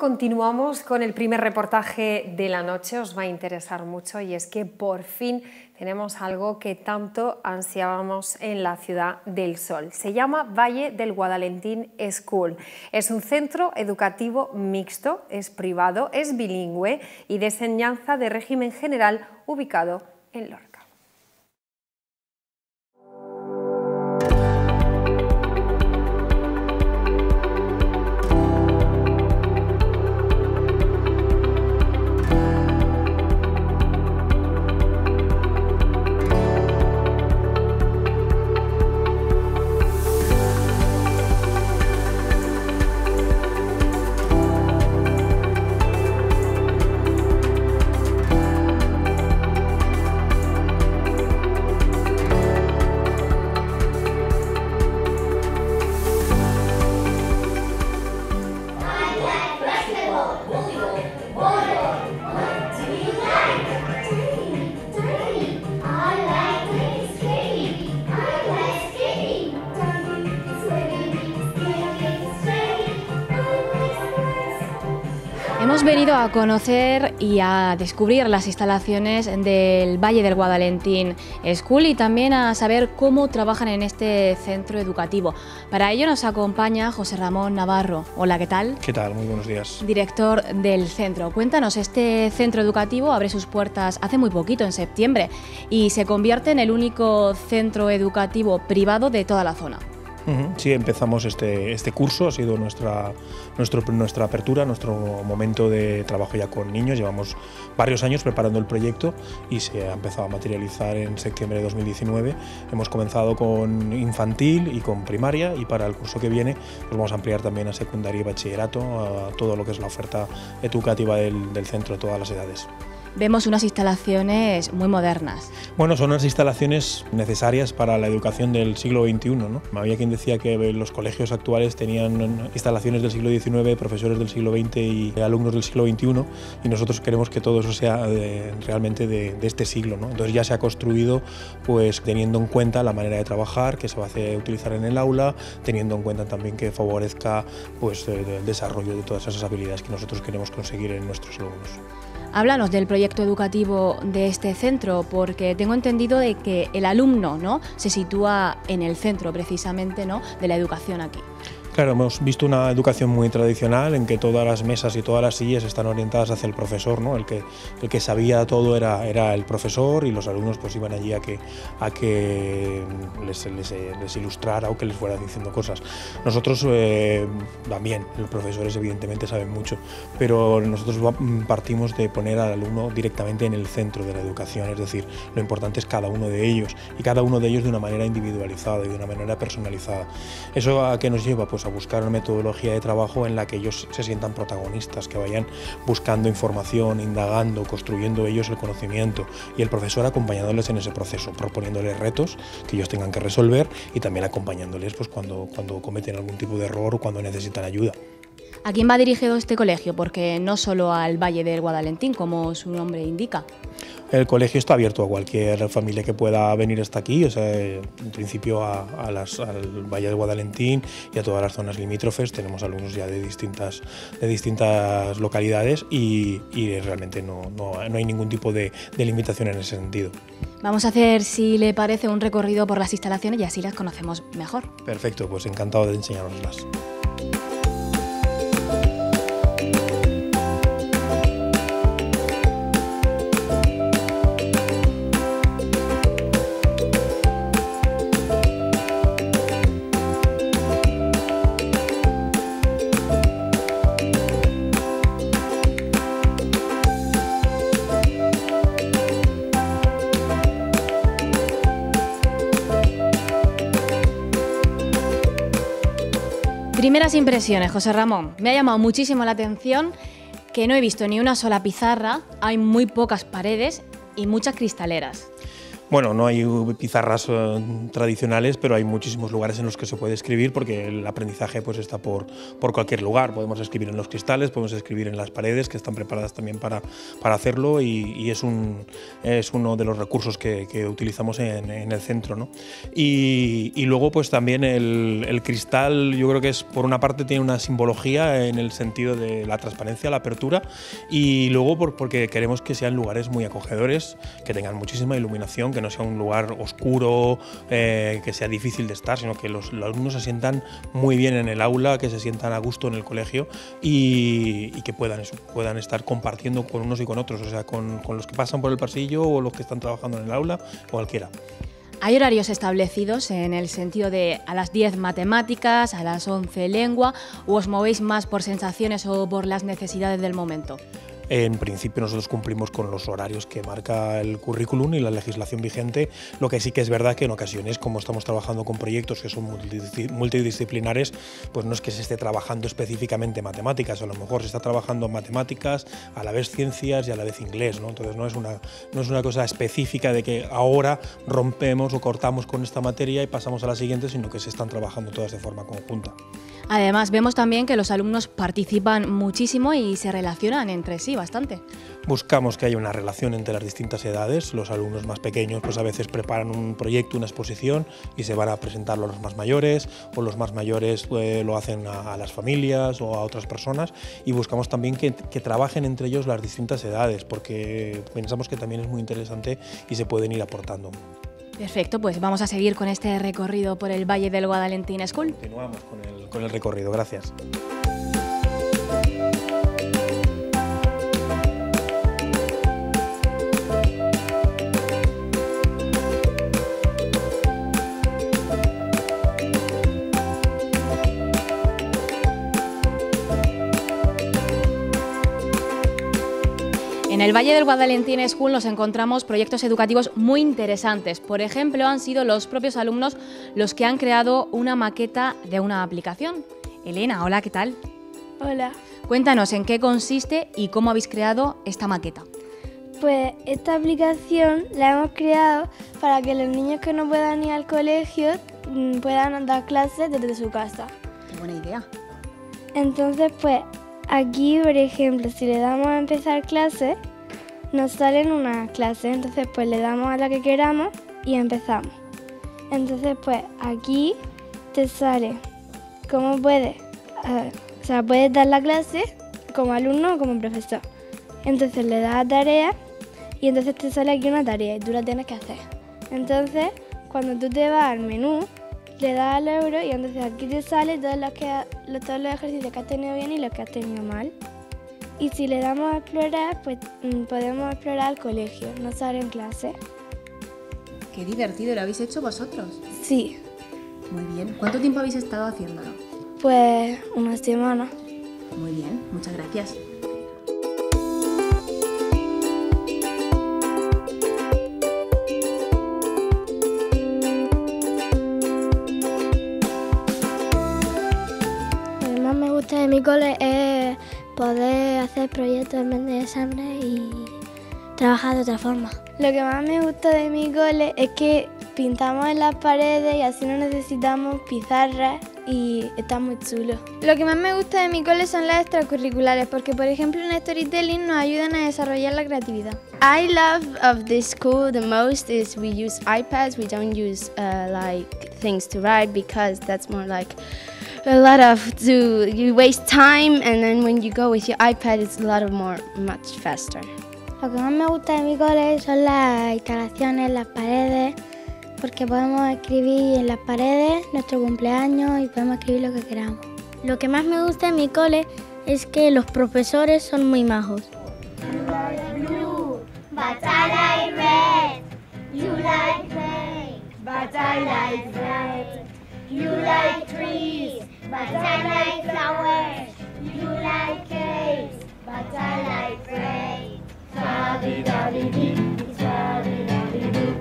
continuamos con el primer reportaje de la noche. Os va a interesar mucho y es que por fin tenemos algo que tanto ansiábamos en la Ciudad del Sol. Se llama Valle del Guadalentín School. Es un centro educativo mixto, es privado, es bilingüe y de enseñanza de régimen general ubicado en Lorca. Hemos venido a conocer y a descubrir las instalaciones del Valle del Guadalentín School y también a saber cómo trabajan en este centro educativo. Para ello nos acompaña José Ramón Navarro. Hola, ¿qué tal? ¿Qué tal? Muy buenos días. Director del centro. Cuéntanos, este centro educativo abre sus puertas hace muy poquito, en septiembre, y se convierte en el único centro educativo privado de toda la zona. Sí, empezamos este curso, ha sido nuestra apertura, nuestro momento de trabajo ya con niños. Llevamos varios años preparando el proyecto y se ha empezado a materializar en septiembre de 2019. Hemos comenzado con infantil y con primaria y para el curso que viene pues vamos a ampliar también a secundaria y bachillerato, a todo lo que es la oferta educativa del centro, todas las edades. Vemos unas instalaciones muy modernas. Bueno, son unas instalaciones necesarias para la educación del siglo XXI, ¿no? Había quien decía que los colegios actuales tenían instalaciones del siglo XIX, profesores del siglo XX y alumnos del siglo XXI, y nosotros queremos que todo eso sea realmente de este siglo, ¿no? Entonces ya se ha construido pues teniendo en cuenta la manera de trabajar que se va a utilizar en el aula, teniendo en cuenta también que favorezca pues el desarrollo de todas esas habilidades que nosotros queremos conseguir en nuestros alumnos. Háblanos del proyecto educativo de este centro, porque tengo entendido de que el alumno, ¿no?, se sitúa en el centro precisamente, ¿no?, de la educación aquí. Claro, hemos visto una educación muy tradicional en que todas las mesas y todas las sillas están orientadas hacia el profesor, ¿no? El que sabía todo era el profesor y los alumnos pues iban allí a que les ilustrara o que les fuera diciendo cosas. Nosotros también, los profesores evidentemente saben mucho, pero nosotros partimos de poner al alumno directamente en el centro de la educación, es decir, lo importante es cada uno de ellos y cada uno de ellos de una manera individualizada y de una manera personalizada. ¿Eso a qué nos lleva? Pues a buscar una metodología de trabajo en la que ellos se sientan protagonistas, que vayan buscando información, indagando, construyendo ellos el conocimiento y el profesor acompañándoles en ese proceso, proponiéndoles retos que ellos tengan que resolver y también acompañándoles pues, cuando cometen algún tipo de error o cuando necesitan ayuda. ¿A quién va dirigido este colegio? Porque no solo al Valle del Guadalentín, como su nombre indica. El colegio está abierto a cualquier familia que pueda venir hasta aquí, o sea, en principio al Valle del Guadalentín y a todas las zonas limítrofes. Tenemos alumnos ya de distintas localidades y realmente no hay ningún tipo de limitación en ese sentido. Vamos a hacer, si le parece, un recorrido por las instalaciones y así las conocemos mejor. Perfecto, pues encantado de enseñárnoslas. Primeras impresiones, José Ramón. Me ha llamado muchísimo la atención que no he visto ni una sola pizarra, hay muy pocas paredes y muchas cristaleras. Bueno, no hay pizarras tradicionales, pero hay muchísimos lugares en los que se puede escribir porque el aprendizaje pues está por cualquier lugar. Podemos escribir en los cristales, podemos escribir en las paredes, que están preparadas también para hacerlo, y es uno de los recursos que utilizamos en el centro, ¿no? Y luego pues también el cristal, yo creo que es, por una parte tiene una simbología en el sentido de la transparencia, la apertura, y luego porque queremos que sean lugares muy acogedores, que tengan muchísima iluminación, que no sea un lugar oscuro, que sea difícil de estar, sino que los alumnos se sientan muy bien en el aula, que se sientan a gusto en el colegio y que puedan estar compartiendo con unos y con otros, o sea, con los que pasan por el pasillo o los que están trabajando en el aula, cualquiera. ¿Hay horarios establecidos en el sentido de a las 10 matemáticas, a las 11 lengua, o os movéis más por sensaciones o por las necesidades del momento? En principio nosotros cumplimos con los horarios que marca el currículum y la legislación vigente. Lo que sí que es verdad que en ocasiones, como estamos trabajando con proyectos que son multidisciplinares, pues no es que se esté trabajando específicamente matemáticas, a lo mejor se está trabajando matemáticas, a la vez ciencias y a la vez inglés, ¿no? Entonces no es una cosa específica de que ahora rompemos o cortamos con esta materia y pasamos a la siguiente, sino que se están trabajando todas de forma conjunta. Además, vemos también que los alumnos participan muchísimo y se relacionan entre sí bastante. Buscamos que haya una relación entre las distintas edades. Los alumnos más pequeños pues a veces preparan un proyecto, una exposición, y se van a presentarlo a los más mayores, o los más mayores lo hacen a las familias o a otras personas, y buscamos también que trabajen entre ellos las distintas edades, porque pensamos que también es muy interesante y se pueden ir aportando. Perfecto, pues vamos a seguir con este recorrido por el Valle del Guadalentín School. Continuamos con el recorrido, gracias. En el Valle del Guadalentín School nos encontramos proyectos educativos muy interesantes. Por ejemplo, han sido los propios alumnos los que han creado una maqueta de una aplicación. Elena, hola, ¿qué tal? Hola. Cuéntanos en qué consiste y cómo habéis creado esta maqueta. Pues esta aplicación la hemos creado para que los niños que no puedan ir al colegio puedan dar clases desde su casa. Qué buena idea. Entonces, pues aquí, por ejemplo, si le damos a empezar clase, nos salen unas clases. Entonces, pues le damos a la que queramos y empezamos. Entonces, pues aquí te sale cómo puedes, puedes dar la clase como alumno o como profesor. Entonces le das a tarea y entonces te sale aquí una tarea y tú la tienes que hacer. Entonces, cuando tú te vas al menú, le das al euro y entonces aquí te sale todos los ejercicios que has tenido bien y los que has tenido mal. Y si le damos a explorar, pues podemos explorar el colegio, no sale en clase. Qué divertido, ¿lo habéis hecho vosotros? Sí. Muy bien. ¿Cuánto tiempo habéis estado haciéndolo? Pues una semana. Muy bien, muchas gracias. Lo que más me gusta de mi cole es poder hacer proyectos en vez de exámenes y trabajar de otra forma. Lo que más me gusta de mi cole es que pintamos en las paredes y así no necesitamos pizarras y está muy chulo. Lo que más me gusta de mi cole son las extracurriculares porque, por ejemplo, en storytelling nos ayudan a desarrollar la creatividad. I love of this school the most is we use iPads. We don't use like things to write because that's more like a lot of you waste time, and then when you go with your iPad it's a lot of much faster. Lo que más me gusta de mi cole son las instalaciones, las paredes, porque podemos escribir en las paredes nuestro cumpleaños y podemos escribir lo que queramos. Lo que más me gusta de mi cole es que los profesores son muy majos. You like blue, but I like red. You like pink, but I like red. You like trees, but I like flowers. You like cakes, but I like bread. Sa-di-da-di-dee, sa-di-da-di-doo.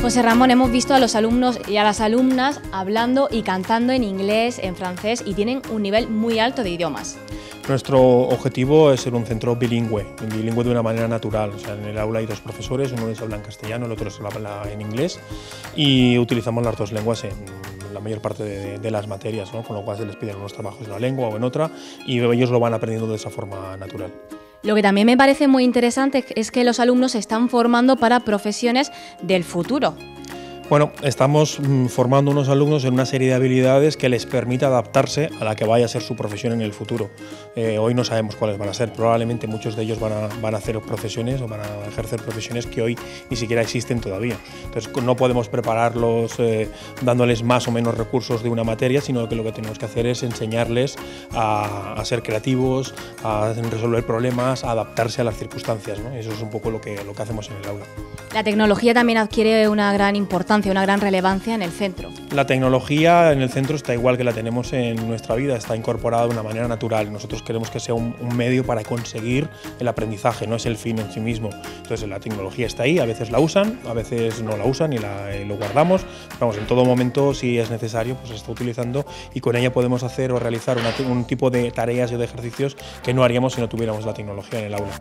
José Ramón, hemos visto a los alumnos y a las alumnas hablando y cantando en inglés, en francés y tienen un nivel muy alto de idiomas. Nuestro objetivo es ser un centro bilingüe de una manera natural. O sea, en el aula hay 2 profesores, uno les habla en castellano, el otro les habla en inglés y utilizamos las 2 lenguas en la mayor parte de las materias, ¿no? Con lo cual se les piden unos trabajos en una lengua o en otra y ellos lo van aprendiendo de esa forma natural. Lo que también me parece muy interesante es que los alumnos se están formando para profesiones del futuro. Bueno, estamos formando unos alumnos en una serie de habilidades que les permita adaptarse a la que vaya a ser su profesión en el futuro. Hoy no sabemos cuáles van a ser, probablemente muchos de ellos van a hacer profesiones o van a ejercer profesiones que hoy ni siquiera existen todavía. Entonces no podemos prepararlos dándoles más o menos recursos de una materia, sino que lo que tenemos que hacer es enseñarles a ser creativos, a resolver problemas, a adaptarse a las circunstancias, ¿no? Eso es un poco lo que hacemos en el aula. La tecnología también adquiere una gran importancia, una gran relevancia en el centro. La tecnología en el centro está igual que la tenemos en nuestra vida, está incorporada de una manera natural. Nosotros queremos que sea un medio para conseguir el aprendizaje, no es el fin en sí mismo. Entonces la tecnología está ahí, a veces la usan, a veces no la usan y lo guardamos. Vamos, en todo momento, si es necesario, pues se está utilizando y con ella podemos hacer o realizar un tipo de tareas y de ejercicios que no haríamos si no tuviéramos la tecnología en el aula.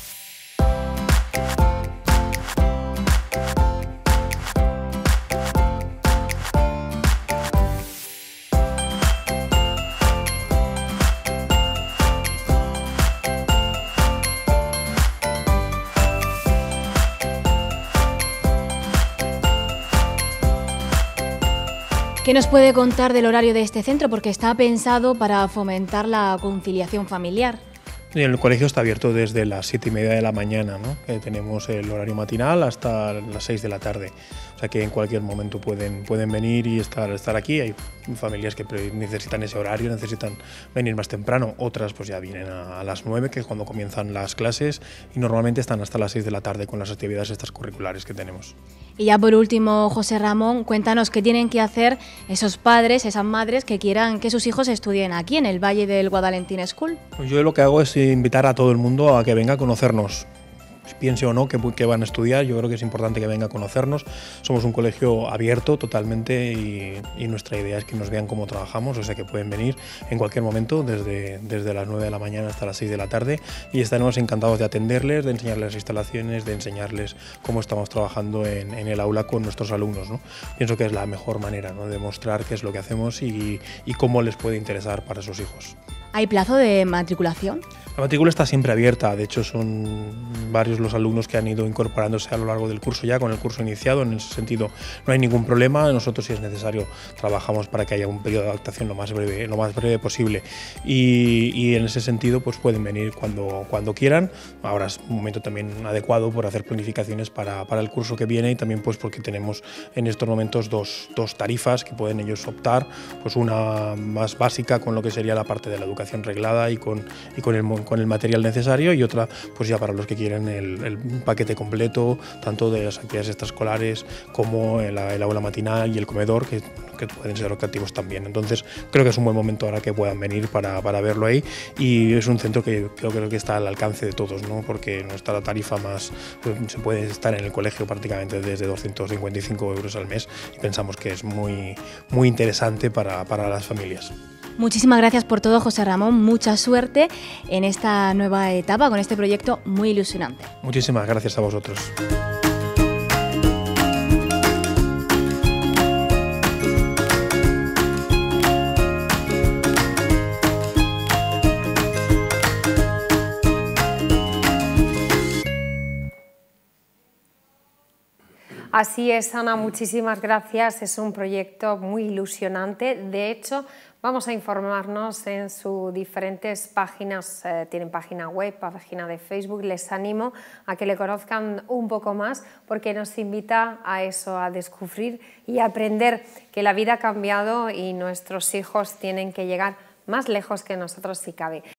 ¿Qué nos puede contar del horario de este centro? Porque está pensado para fomentar la conciliación familiar. El colegio está abierto desde las 7:30 de la mañana, ¿no? Tenemos el horario matinal hasta las 6 de la tarde. O sea que en cualquier momento pueden venir y estar aquí. Hay familias que necesitan ese horario, necesitan venir más temprano. Otras pues ya vienen a las 9, que es cuando comienzan las clases, y normalmente están hasta las 6 de la tarde con las actividades estas curriculares que tenemos. Y ya por último, José Ramón, cuéntanos qué tienen que hacer esos padres, esas madres que quieran que sus hijos estudien aquí en el Valle del Guadalentín School. Pues yo lo que hago es invitar a todo el mundo a que venga a conocernos. Piense o no que van a estudiar, yo creo que es importante que venga a conocernos. Somos un colegio abierto totalmente y nuestra idea es que nos vean cómo trabajamos, o sea que pueden venir en cualquier momento, desde las 9 de la mañana hasta las 6 de la tarde, y estaremos encantados de atenderles, de enseñarles las instalaciones, de enseñarles cómo estamos trabajando en el aula con nuestros alumnos, ¿no? Pienso que es la mejor manera, ¿no?, de mostrar qué es lo que hacemos y cómo les puede interesar para sus hijos. ¿Hay plazo de matriculación? La matrícula está siempre abierta, de hecho son varios los alumnos que han ido incorporándose a lo largo del curso ya, con el curso iniciado. En ese sentido no hay ningún problema. Nosotros, si es necesario, trabajamos para que haya un periodo de adaptación lo más breve posible, y en ese sentido pues pueden venir cuando quieran. Ahora es un momento también adecuado por hacer planificaciones para el curso que viene, y también pues porque tenemos en estos momentos dos tarifas que pueden ellos optar, pues una más básica con lo que sería la parte de la educación reglada y con el material necesario, y otra pues ya para los que quieren el paquete completo, tanto de las actividades extraescolares como el aula matinal y el comedor, que pueden ser optativos también. Entonces creo que es un buen momento ahora que puedan venir para verlo ahí, y es un centro que creo que está al alcance de todos, ¿no?, porque nuestra tarifa más se puede estar en el colegio prácticamente desde 255 euros al mes, y pensamos que es muy interesante para las familias. Muchísimas gracias por todo, José Ramón. Mucha suerte en esta nueva etapa con este proyecto muy ilusionante. Muchísimas gracias a vosotros. Así es, Ana, muchísimas gracias. Es un proyecto muy ilusionante. De hecho, vamos a informarnos en sus diferentes páginas. Tienen página web, página de Facebook. Les animo a que le conozcan un poco más, porque nos invita a eso, a descubrir y a aprender que la vida ha cambiado y nuestros hijos tienen que llegar más lejos que nosotros si cabe.